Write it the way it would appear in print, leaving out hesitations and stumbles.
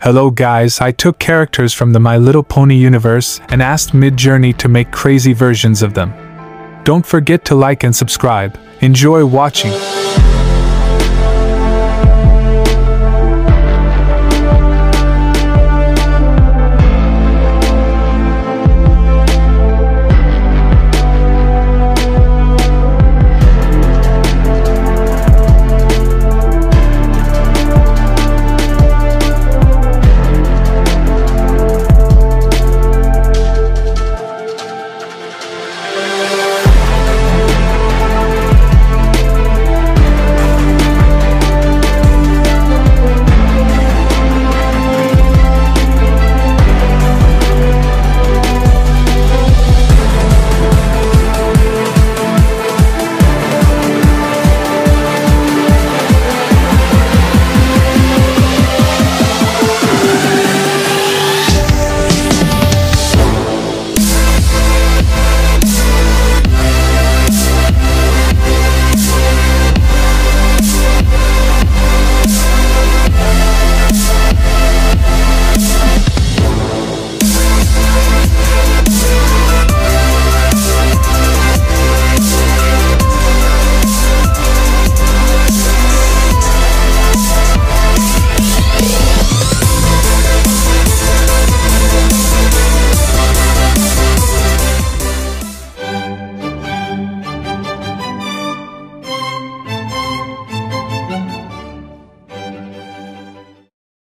Hello guys, I took characters from the My Little Pony universe and asked Midjourney to make crazy versions of them. Don't forget to like and subscribe. Enjoy watching.